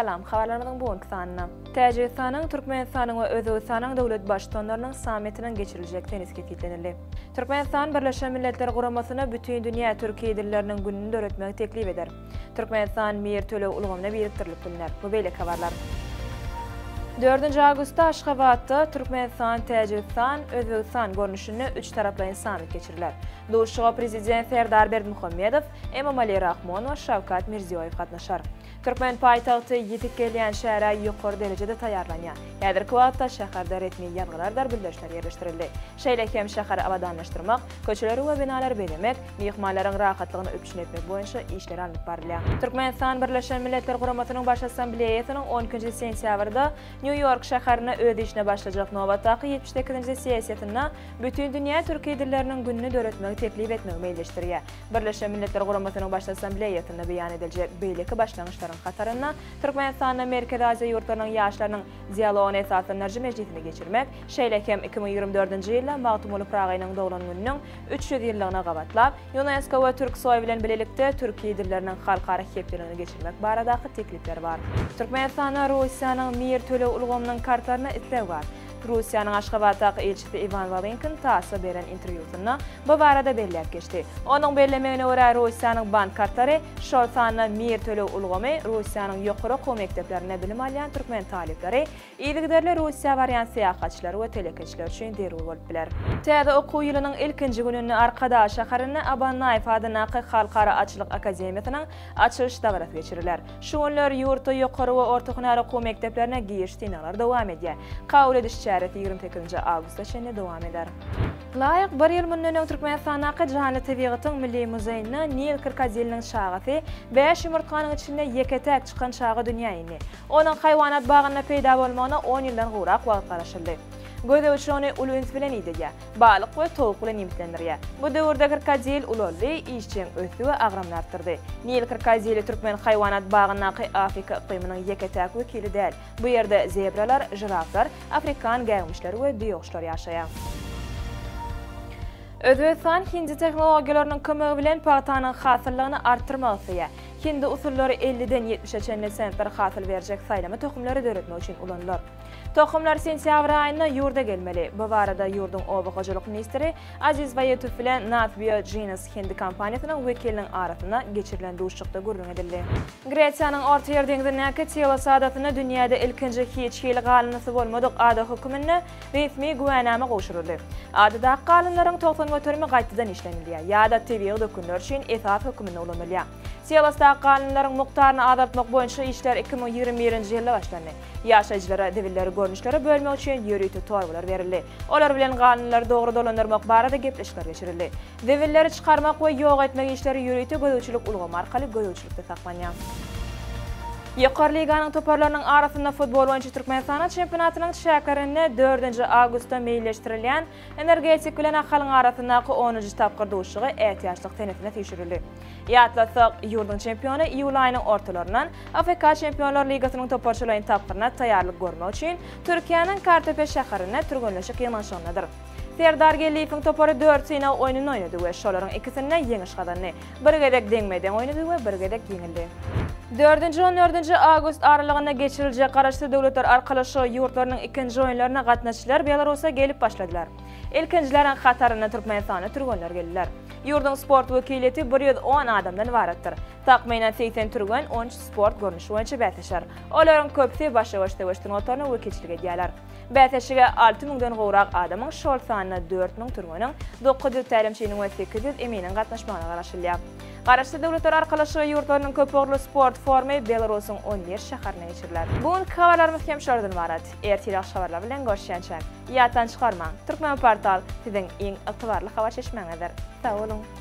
Salam, haberlerimizin bugünkü sanına. Tajikistan'ın, Türkmenistan'ın ve Özbekistan'ın devlet başkanlarının sametinin geçirilecek tenis ketitlenildi. Türkmenistan Birleşen Milletler Guramasına bütün dünya Türkiye dillerinin gününü öğretmeyi teklif eder. Türkmenistan Mir Töle ulgamına biriktirilip günler. Bu böyle haberler. 4. Ağustos'ta Aşgabat'ta Türkmenistan, Tacikistan, Özbekistan görünüşünü 3 taraflayın samet geçiriler. Doğuşçuğa Prezident Serdar Berdimuhamedov, Emomali Rahmon ve Şavkat Mirziyoyev katnaşar. Türkmen paytaxtı yetip gelýän şäherä ýokary derejede taýýarlanýar. Häzirki wagtda şäherde resmi ýalgylar birleşler ýerleşdirildi. Şeýlekem şäheri abadanlaşdyrmak, köçeleri we binalar belemek, mehmanlaryň rahatlygyny öpüşün etmek boýunça işler alyp barilýar. Türkmenistan Birleşen Milletler Guramasynyň baş assambleýasynyň 12-nji sentýabrda New York şäherine öz işine başlajak nowatdaky 78-nji sessiýasyna bütün dünýä türkiýe dilleriniň gününi döretmegi teklif etmegi meýleşdirýär. Birleşen Milletler Guramasynyň baş assambleýasyna beýan ediljek beýleki başlangyçlar Katarına, Türkmenistan'ın Amerika'da Aziya yurtlarının yaşlarının diyaloğunu esaslı enerji meclisini geçirmek, Şeylekem 2024 yılda Mağtumulu Prağa'nın doğulan gününün 300 yıllığına qabatlap, UNESCO ve Türk soy bilen birlikte Türkiye dillerinin halkara heplerini geçirmek baradaki teklifler var. Türkmenistan'a Rusiyanın Mir Töle ulgamının kartlarına itler var. Rusiyanın Aşgabat'taki elçisi Ivan Valenkin taası beren intervyusuna bu barada belläp geçdi. Onun bellemegine göre Rusiyanın bank kartları şol sanına Mir Töle ulgamy Rusiyanın ýokary okuw mekdeplerine bilim alýan türkmen talipleri, ýygyderler Rusiya barýan seýahatçylar we telekeçiler üçin derul bolup biler. Täze okuw ýylynyň ilkinji gününi Arkada şäherine Abanaýew adynaky Halkara Açylyk Akademiýasynyň açylyş dagaraty geçiriler. Şu günler ýurtda ýokary we orta hünär okuw mekdeplerine giýiş sinalar dowam edýär. Kabul ediş 28 Ağustos'ta şeýle dowam eder. Laýyk bir ýyl münden Türkmenistanaky Jahany Tabigatyň Milli Muzeýine Nil Kırkazelynyň şagasy 5 ýumurtkanyň içinde ýeketek çykan şaga dünýäni. Onuň haýwanat bagyna peýda bolmagyna 10 ýyldan gowrak wagt garaşyldy. Gözde onu ulunç bilen idege, balyk we towuk bilen imtlendirýär. Bu döwürde kırkazyl ulolly, işçiň ösü we agramlartyrdy. Nil kırkazyly Türkmen haýwanat bagynaky Afrika iqliminiň ýeketek wekili däl. Bu ýerde zebralar, jiraflar, Afrikan gäňmişler we diýoşlar ýaşaýar. Özbekistan hindi tehnologiýalarynyň kömegi bilen paýtanyň hasyllygyny artdyrmak istär. Hindi usullary 50-den 70-çe sentler hasyl berjek saýlama tohumlary döretmek üçin ulanýar. Tohumlar sentyabr aýynda ýurda gelmeli. Bu barada ýurduň obagyjylyk ministri Aziz Bayetow bilen Nat Biogenes hindi kompaniýasynyň wekiliniň arasyna geçirilen duşçukda gurrun edildi. Gresiýanyň Orta Ýer deňizindäki Telos adatyna dünýäde ilkinji hiç hili galynysy bolmadyk ada hökümine resmi güwenname goşuruldy. Adada galynlaryň toksan götürme gaýtadan işlenilýär. Ýa-da tebigy dökünler üçin esas hökümine ulanylýar. Telosda galynlaryň mukdaryny azaltmak boýunça işler 2021-nji ýylda başlandy. Ýaşaýjylara dewilleri görnüşleri bölmek üçin ýörüýti torbalar berildi. Olar bilen galynlary dogry dolandyrmak barada gepleşikler geçirildi. Dewilleri çykarmak we ýok etmek işleri ýörüýti gözüçilik ulgamy arkaly gözüçilikde saklanýar. Ýokary liganyň toparlarynyň arasynda futbol boýunça Türkmenistan çempionatynyň şäherine 4. Ağustosda meýilleşdirilýän energetik bilen ahalyň arasyndaky 10-njy tapgyr duşugy ätýaçlyk tenetine teşirildi. Ýatlasak, ýurduň çempionu iýul aýynyň ortalaryndan Afrika Çempionlar Ligasynyň toparçylaryň tapgyryna taýýarlyk görmek üçin Türkiýanyň Kartepe şäherine türgünleşik ýylanşanydyr. Serdar Gelliýewiň topary 4 syna oýnyny oýnady we şolaryň ikisine ýeňiş gadandy. Bir gedek deňmeden oýnady we bir gedek ýeňildi. 4-14 Ağustos aralygynda geçiriljek garaşly döwletler arkalaşy ýurtlarynyň ikinji oýunlaryna gatnaşyjylar Belarusa gelip başladylar. Ilkinjileriň hataryna Türkmenistana türgünler geldiler. Ýurduň sport wekiliýeti 110 adamdan ibaratdyr. Takmynan 80 türgün 13 sport görnüşi boýunça bäteşer. Olaryň köpsi başa-baş teweşdiň otaryny wekilçilik edýärler. Bäteşige 6000-den gowrak adamyň şol sanyna 4000 türgüniň 900 tälimçiniň we 800 eminiň gatnaşmagyna garaşylýar. Garaşly döwletler arkalaşy ýurtlarynyň köpogly sport formy Belarusyň 11 şäherine geçiriler. Bugün habarlarymyz hem şoldan ibarat. Ertirak habarlar bilen görüşýänçä. Ýatdan çykarmaň. Türkmen portal siziň iň aktuarly habar çeşmeňidir. Sag bolun.